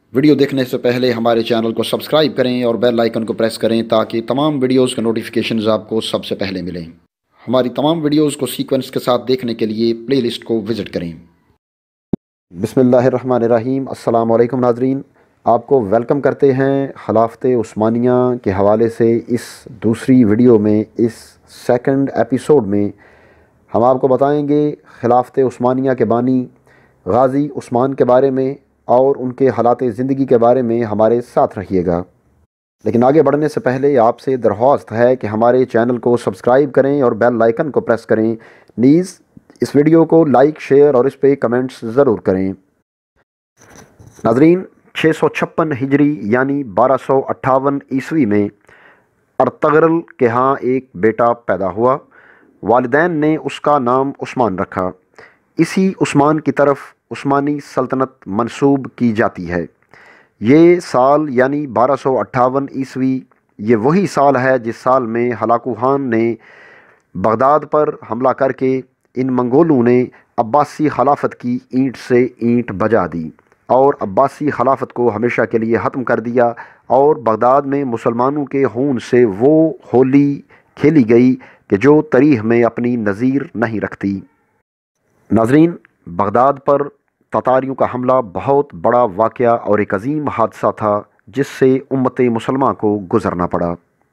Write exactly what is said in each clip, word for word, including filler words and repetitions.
Video دیکھنے سے پہلے ہمارے چینل کو سبسکرائب کریں اور بیل آئیکن کو پریس کریں تاکہ تمام ویڈیوز کے نوٹیفیکیشنز آپ کو سب سے پہلے ملیں۔ ہماری تمام ویڈیوز کو سیکوینس کے ساتھ دیکھنے کے لیے پلے لسٹ کو وزٹ کریں۔ بسم اللہ الرحمن الرحیم۔ السلام علیکم ناظرین، آپ کو ویلکم کرتے ہیں خلافت عثمانیہ کے حوالے سے اس دوسری ویڈیو میں۔ اس سیکنڈ ایپیسوڈ میں ہم آپ کو بتائیں گے خلافت عثمانیہ کے بانی غازی عثمان کے بارے میں اور ان کے حالات زندگی کے بارے میں ہمارے ساتھ رہیے گا۔ لیکن آگے بڑھنے سے پہلے آپ سے درخواست ہے کہ ہمارے چینل کو سبسکرائب کریں اور بیل آئیکن کو پریس کریں۔ نیز اس ویڈیو کو لائک، شیئر اور اس پہ کمنٹس ضرور کریں۔ ناظرین، چھ سو چھپن ہجری یعنی بارہ سو اٹھاون عیسوی میں ارطغرل کے ہاں ایک بیٹا پیدا ہوا۔ والدین نے اس کا نام عثمان رکھا۔ اسی عثمان کی طرف عثمانی سلطنت منسوب کی جاتی ہے۔ یہ سال یعنی بارہ سو اٹھاون عیسوی یہ وہی سال ہے جس سال میں ہلاکو خان نے بغداد پر حملہ کر کے ان منگولوں نے عباسی خلافت کی اینٹ سے اینٹ بجا دی اور عباسی خلافت کو ہمیشہ کے لیے ختم کر دیا، اور بغداد میں مسلمانوں کے خون سے وہ ہولی کھیلی گئی کہ جو تاریخ میں اپنی نظیر نہیں رکھتی۔ ناظرین، بغداد پر تاتاریوں کا حملہ بہت بڑا واقعہ اور ایک عظیم حادثہ تھا جس سے امت مسلمہ کو گزرنا پڑا۔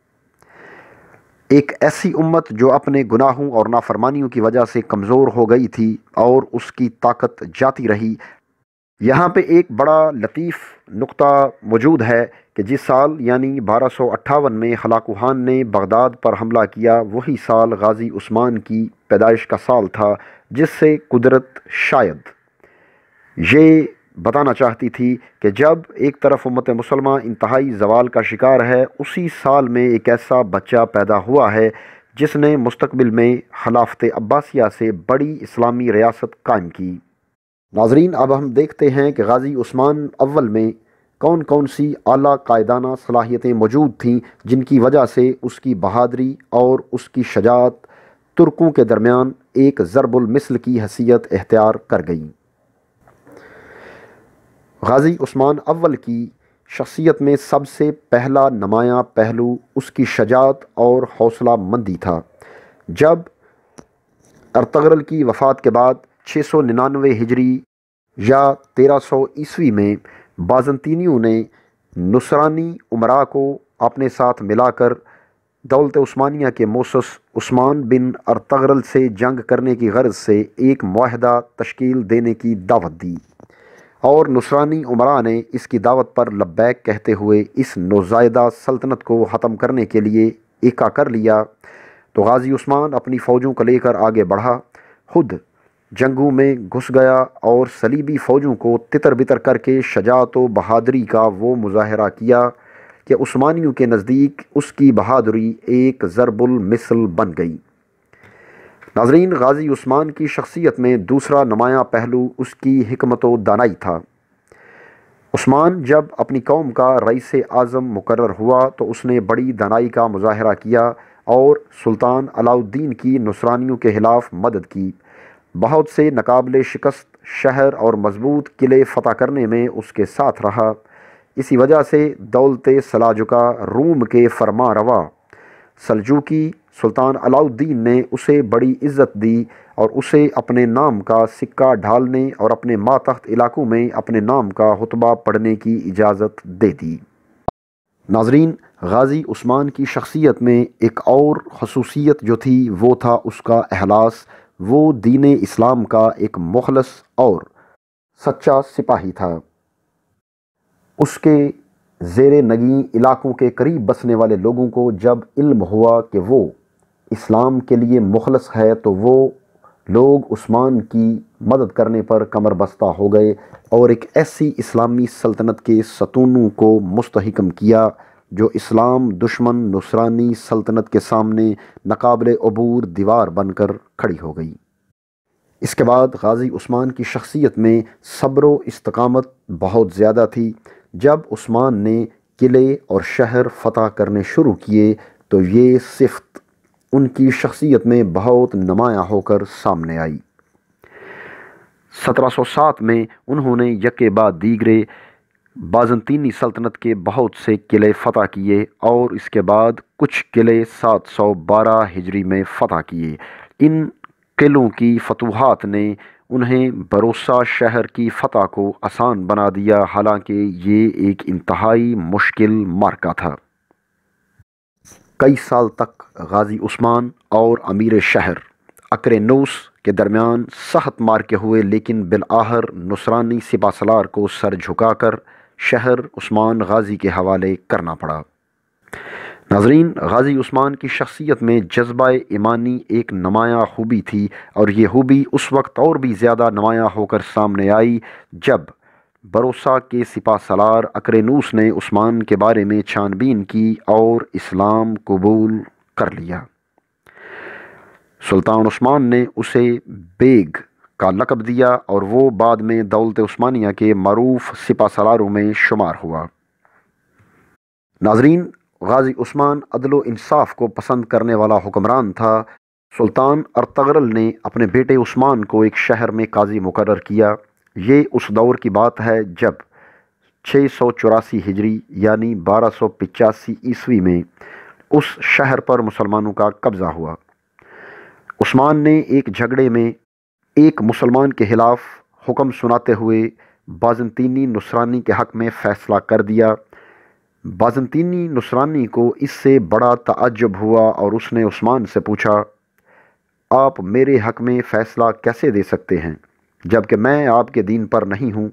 ایک ایسی امت جو اپنے گناہوں اور نافرمانیوں کی وجہ سے کمزور ہو گئی تھی اور اس کی طاقت جاتی رہی۔ یہاں پہ ایک بڑا لطیف نقطہ موجود ہے کہ جس سال یعنی بارہ سو اٹھاون میں ہلاکو خان نے بغداد پر حملہ کیا، وہی سال غازی عثمان کی پیدائش کا سال تھا، جس سے قدرت شاید یہ بتانا چاہتی تھی کہ جب ایک طرف امت مسلمہ انتہائی زوال کا شکار ہے، اسی سال میں ایک ایسا بچہ پیدا ہوا ہے جس نے مستقبل میں خلافت عباسیہ سے بڑی اسلامی ریاست قائم کی۔ ناظرین، اب ہم دیکھتے ہیں کہ غازی عثمان اول میں کون کون سی اعلیٰ قائدانہ صلاحیتیں موجود تھیں جن کی وجہ سے اس کی بہادری اور اس کی شجاعت ترکوں کے درمیان ایک ضرب المثل کی حیثیت اختیار کر گئی۔ غازی عثمان اول کی شخصیت میں سب سے پہلا نمایاں پہلو اس کی شجاعت اور حوصلہ مندی تھا۔ جب ارطغرل کی وفات کے بعد چھ سو ننانوے ہجری یا تیرہ سو عیسوی میں بازنطینیوں نے نصرانی امراء کو اپنے ساتھ ملا کر دولت عثمانیہ کے مؤسس عثمان بن ارطغرل سے جنگ کرنے کی غرض سے ایک معاہدہ تشکیل دینے کی دعوت دی، اور نصرانی امراء نے اس کی دعوت پر لبیک کہتے ہوئے اس نوزائیدہ سلطنت کو ختم کرنے کے لیے ایکا کر لیا۔ تو غازی عثمان اپنی فوجوں کو لے کر آگے بڑھا، خود جنگوں میں گھس گیا اور صلیبی فوجوں کو تتر بتر کر کے شجاعت و بہادری کا وہ مظاہرہ کیا کہ عثمانیوں کے نزدیک اس کی بہادری ایک ضرب المثل بن گئی۔ ناظرین، غازی عثمان کی شخصیت میں دوسرا نمایاں پہلو اس کی حکمت و دانائی تھا۔ عثمان جب اپنی قوم کا رئیس اعظم مقرر ہوا تو اس نے بڑی دانائی کا مظاہرہ کیا اور سلطان علاء الدین کی نصرانیوں کے خلاف مدد کی۔ بہت سے ناقابل شکست شہر اور مضبوط قلعے فتح کرنے میں اس کے ساتھ رہا۔ اسی وجہ سے دولت سلاجقہ روم کے فرما روا سلجوقی سلطان علاء الدین نے اسے بڑی عزت دی اور اسے اپنے نام کا سکہ ڈھالنے اور اپنے ماتحت علاقوں میں اپنے نام کا خطبہ پڑھنے کی اجازت دے دی۔ ناظرین، غازی عثمان کی شخصیت میں ایک اور خصوصیت جو تھی وہ تھا اس کا اخلاص۔ وہ دین اسلام کا ایک مخلص اور سچا سپاہی تھا۔ اس کے زیر نگیں علاقوں کے قریب بسنے والے لوگوں کو جب علم ہوا کہ وہ اسلام کے لیے مخلص ہے تو وہ لوگ عثمان کی مدد کرنے پر کمر بستہ ہو گئے اور ایک ایسی اسلامی سلطنت کے ستونوں کو مستحکم کیا جو اسلام دشمن نصرانی سلطنت کے سامنے ناقابل عبور دیوار بن کر کھڑی ہو گئی۔ اس کے بعد غازی عثمان کی شخصیت میں صبر و استقامت بہت زیادہ تھی۔ جب عثمان نے قلعے اور شہر فتح کرنے شروع کیے تو یہ صفت ان کی شخصیت میں بہت نمایاں ہو کر سامنے آئی۔ سترہ سو سات میں انہوں نے یکے بعد دیگرے बाज़ंतीनी सल्तनत के बहुत से किले फ़तह किए और इसके बाद कुछ किले सात सौ बारह हिजरी में फ़तह किए। इन किलों की फतूहात ने उन्हें बरोसा शहर की फ़तह को आसान बना दिया, हालांकि ये एक इंतहाई मुश्किल मार्का था। कई साल तक गाजी उस्मान और अमीर शहर अक्रेनूस के दरमियान सख्त मार्के हुए, लेकिन बिलआखिर नुसरानी सिपासलार को सर झुकाकर शहर उस्मान गाजी के हवाले करना पड़ा। नाज़रीन, गाजी उस्मान की शख्सियत में जज्बा ईमानी एक नुमायाँ खूबी थी, और ये खूबी उस वक्त और भी ज़्यादा नुमायाँ होकर सामने आई जब बरोसा के सिपासलार अक्रेनूस ने उस्मान के बारे में छानबीन की और इस्लाम कबूल कर लिया। सुल्तान उस्मान ने उसे बेग का लक़ब दिया और वो बाद में दौलत उस्मानिया के मरूफ सिपासलारों में शुमार हुआ। नाज़रीन, गाजी उस्मान अदल इंसाफ को पसंद करने वाला हुक्मरान था। सुल्तान अर्तुगरुल ने अपने बेटे उस्मान को एक शहर में काजी मुकर्रर किया। ये उस दौर की बात है जब छः सौ चौरासी हिजरी यानी बारह सौ पचासी ईस्वी में उस शहर पर मुसलमानों का कब्ज़ा हुआ। उस्मान ने एक झगड़े में एक मुसलमान के खिलाफ हुक्म सुनाते हुए बाज़ंतीनी नुसरानी के हक़ में फ़ैसला कर दिया। बाज़ंतीनी नुसरानी को इससे बड़ा ताज्जुब हुआ और उसने उस्मान से पूछा, आप मेरे हक़ में फ़ैसला कैसे दे सकते हैं जबकि मैं आपके दीन पर नहीं हूँ?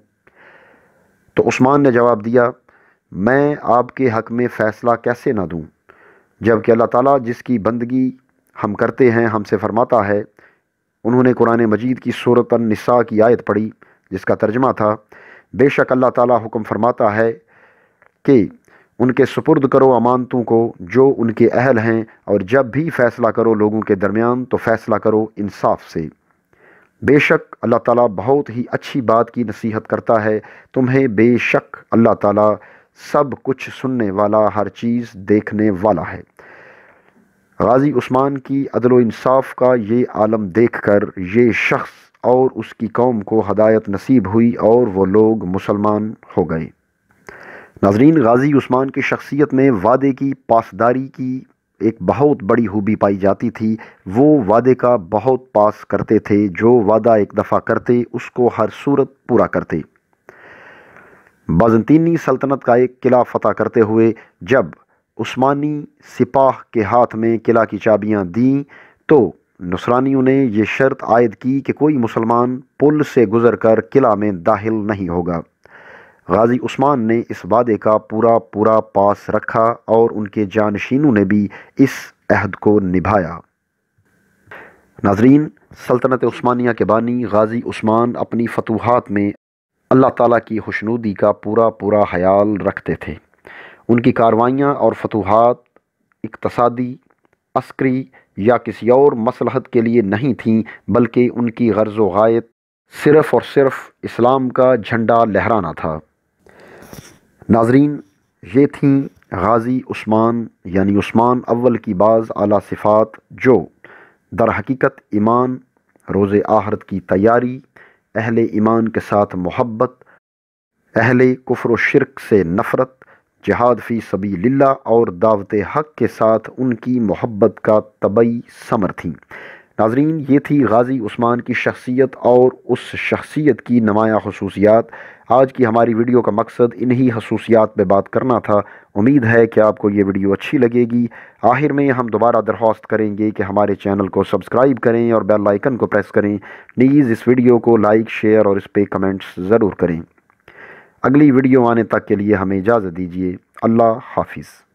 तो उस्मान ने जवाब दिया, मैं आपके हक़ में फ़ैसला कैसे ना दूँ जबकि अल्लाह ताला जिसकी बंदगी हम करते हैं हमसे फरमाता है। उन्होंने कुरान मजीद की सूरत अन-निसा की आयत पढ़ी जिसका तर्जमा था, बेशक अल्लाह ताला हुक्म फरमाता है कि उनके सुपुर्द करो अमानतों को जो उनके अहल हैं, और जब भी फ़ैसला करो लोगों के दरमियान तो फ़ैसला करो इंसाफ से। बेशक अल्लाह ताला बहुत ही अच्छी बात की नसीहत करता है तुम्हें, बेशक अल्लाह ताला सब कुछ सुनने वाला, हर चीज़ देखने वाला है। गाजी उस्मान की अदल इंसाफ का ये आलम देखकर ये शख्स और उसकी कौम को हदायत नसीब हुई और वो लोग मुसलमान हो गए। नाज़रीन, गाजी उस्मान की शख्सियत में वादे की पासदारी की एक बहुत बड़ी खूबी पाई जाती थी। वो वादे का बहुत पास करते थे, जो वादा एक दफ़ा करते उसको हर सूरत पूरा करते। बाज़ंतीनी सल्तनत का एक किला फ़तह करते हुए जब उस्मानी सिपाह के हाथ में किला की चाबियां दी तो नुसरानियों ने ये शर्त आयद की कि कोई मुसलमान पुल से गुज़रकर किला में दाखिल नहीं होगा। गाजी उस्मान ने इस वादे का पूरा पूरा पास रखा और उनके जानशीनों ने भी इस अहद को निभाया। नाज़रीन, सल्तनत उस्मानिया के बानी गाजी उस्मान अपनी फतूहात में अल्लाह ताला की खुशनुदी का पूरा पूरा ख्याल रखते थे। उनकी कार्रवाइयाँ और फतूहात इक़्तिसादी, अस्करी या किसी और मसलहत के लिए नहीं थीं, बल्कि उनकी गर्ज़ व गायत सिर्फ़ और सिर्फ इस्लाम का झंडा लहराना था। नाज़रीन, ये थीं गाजी उस्मान यानी उस्मान अव्वल की बाज़ आला सिफ़ात जो दर हकीकत ईमान, रोज़े आखिरत की तैयारी, अहले ईमान के साथ मोहब्बत, अहले कुफ्र व शिर्क से नफ़रत, जिहाद फ़ी सबीलिल्लाह और दावत हक़ के साथ उनकी मोहब्बत का तबई समर थी। नाज़रीन, ये थी गाजी उस्मान की शख्सियत और उस शख्सियत की नुमायाँ खसूसियात। आज की हमारी वीडियो का मकसद इन्हीं खसूसियात पे बात करना था। उम्मीद है कि आपको ये वीडियो अच्छी लगेगी। आखिर में हम दोबारा दरख्वास्त करेंगे कि हमारे चैनल को सब्सक्राइब करें और बेल आइकन को प्रेस करें। प्लीज़ इस वीडियो को लाइक, शेयर और इस पर कमेंट्स ज़रूर करें। अगली वीडियो आने तक के लिए हमें इजाज़त दीजिए। अल्लाह हाफिज़।